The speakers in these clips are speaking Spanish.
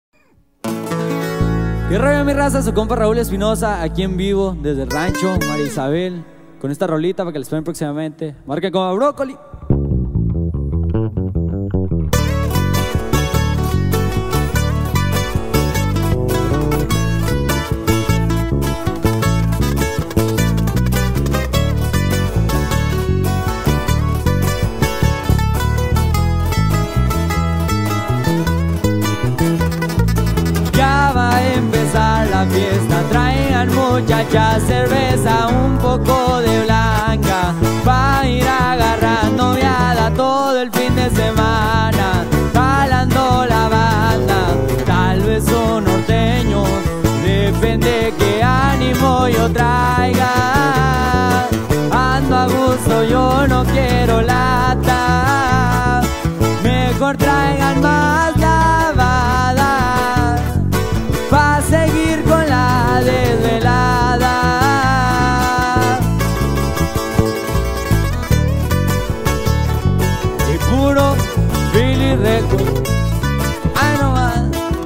¿Qué rollo, mi raza? Su compa Raúl Espinosa, aquí en vivo, desde el rancho María Isabel, con esta rolita para que la esperen próximamente. Marquen como Brócoli. Ya va a empezar la fiesta, traigan muchachas, cerveza, un poco de blanca, pa' ir agarrando viada todo el fin de semana, jalando la banda, tal vez son norteños, depende qué ánimo yo traiga, ando a gusto, yo no quiero lata, mejor traigan más lavada, pa' seguir con la desvelada. Y puro Billy Record. Ay, no más.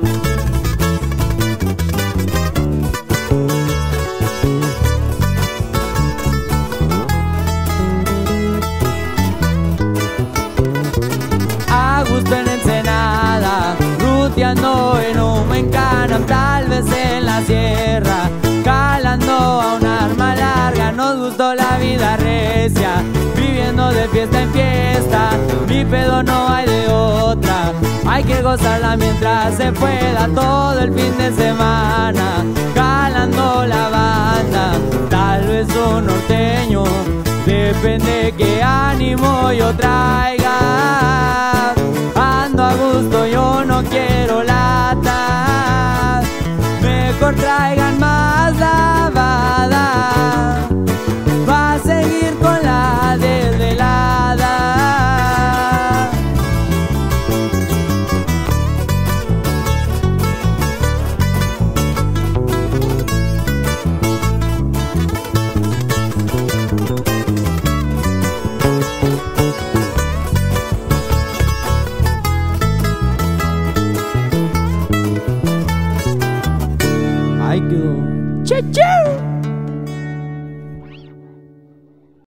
A gusto en Ensenada, ruteando en un Encanam, tal vez en la sierra, calando a un arma larga. Nos gustó la vida recia, viviendo de fiesta en fiesta, mi pedo no hay de otra, hay que gozarla mientras se pueda, todo el fin de semana, calando la banda, tal vez un norteño, depende qué ánimo yo traiga.